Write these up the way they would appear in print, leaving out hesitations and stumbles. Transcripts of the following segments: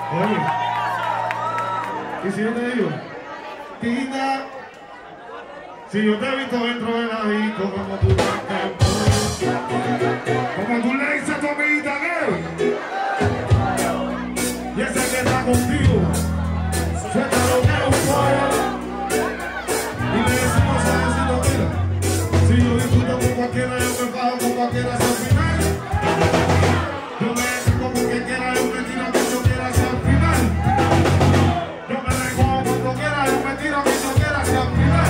Oye, y si yo te digo, Tina, si yo te he visto dentro de la disco, como tú le dices a tu amiguita gay, y ese que está contigo, suelta lo que es un pollo, y le decimos a decirlo, mira, si yo disfruto con cualquiera, yo me fajo con cualquiera hasta el final, yo me saco con quien quiera, yo me tiro con yo quiera hasta el final, yo me recojo cuando quiera, yo me tiro con yo quiera hasta el final.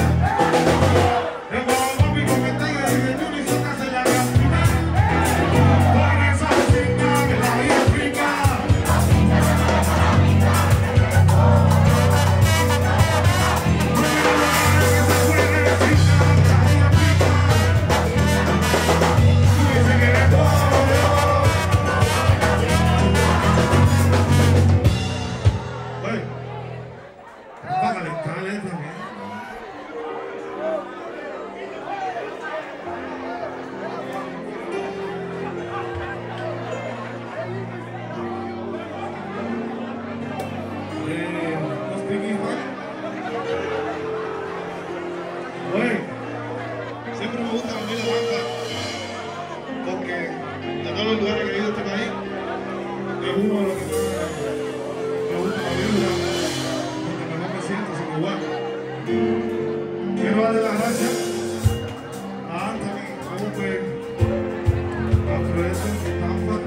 Siempre me gusta venir a Banca porque de todos los lugares que he ido a este país es uno de los que me gusta la vibra, donde mejor me siento sin igual. Quiero darle las gracias a Anthony, a Upe, a Fred, a Tampa,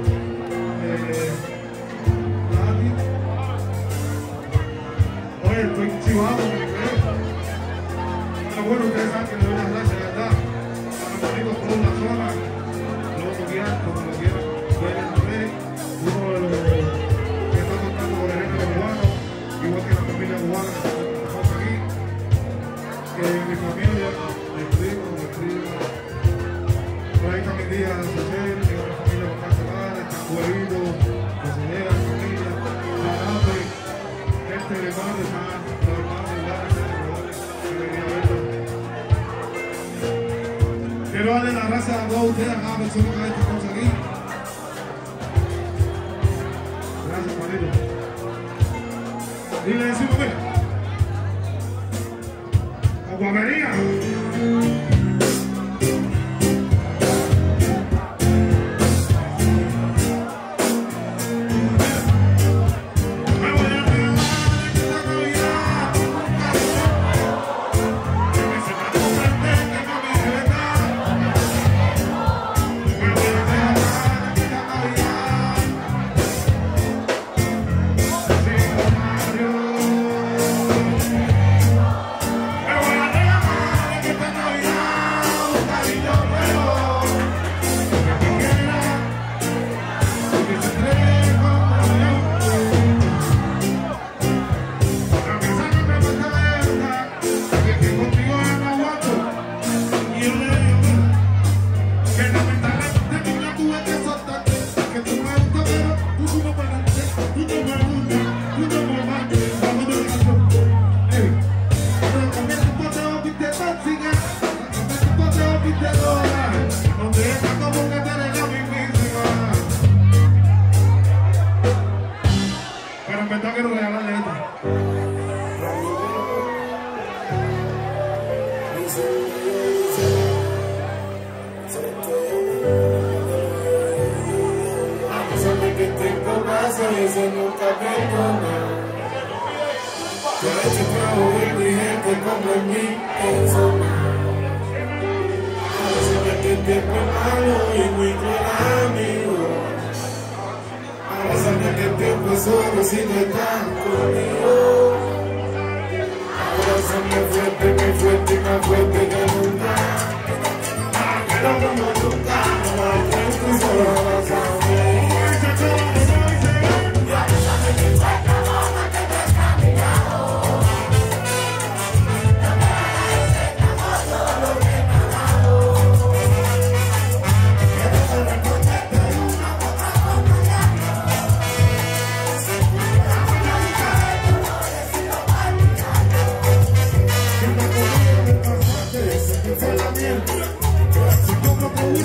Nati. Oye, estoy chivado, bueno, ustedes saben que le doy las gracias, ¿verdad? A los amigos por una zona, luego guiar, como lo quieran, ver en la red, uno de los que está tocando por el género cubano, igual que la familia cubana que estamos aquí, que mi familia, mi primo, por ahí está mi tía Cecil, mi otra familia por casa madre, está Juelito, Cocinera, familia, Zarape, gente de madre, más, los hermanos iguales, que venía a verlo. Quiero darle las gracias a todos ustedes, a cada persona que estamos aquí. Gracias, Juanito. Y le decimos, mira, con guapería. Quiero regalarle esta. Que el tiempo pasa y se nunca perdona. Yo he hecho trabajo y mi gente como en mi persona. A veces que el tiempo es malo y muy cruel amigo. A veces que el tiempo es solo si no estás conmigo. Ahora son más fuerte que nunca. Pero como nunca, no hay tiempo y solo vas a ver. Si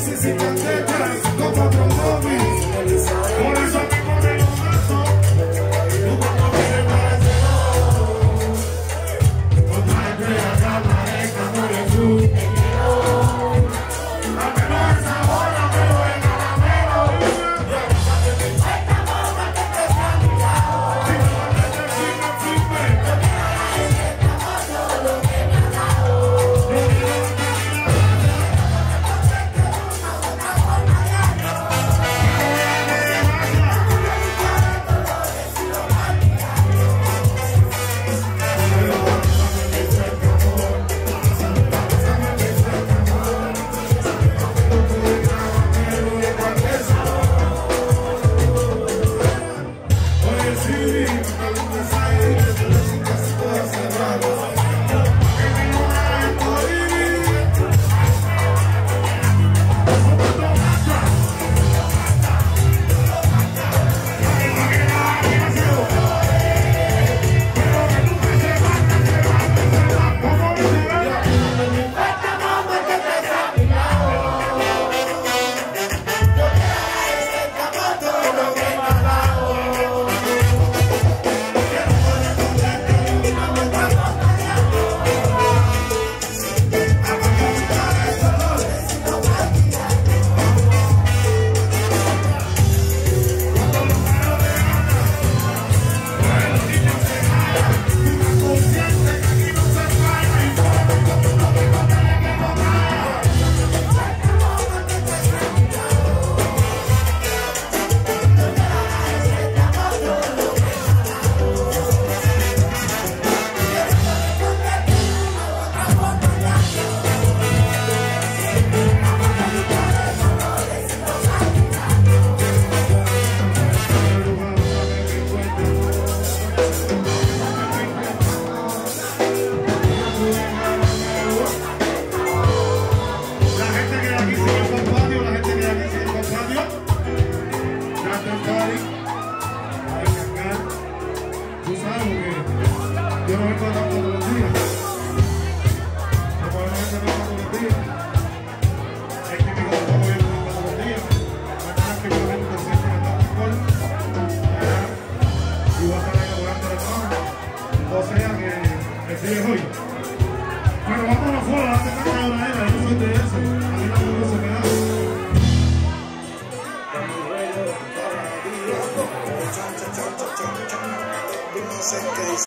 decidí mandar un mensaje y que las chicas todas cerradas. Que tengo ganas de morir. Tú sabes que yo no vengo a todos los días. Probablemente no todos los días. Es típico de todo yo no todos los días. Mañana que yo vengo siempre a estar alcohol. Y voy a estar elaborando de nuevo. O sea que el día es hoy. Pero vamos afuera, date tanta hora era. Yo no soy de eso. A mí no se me da. Sé que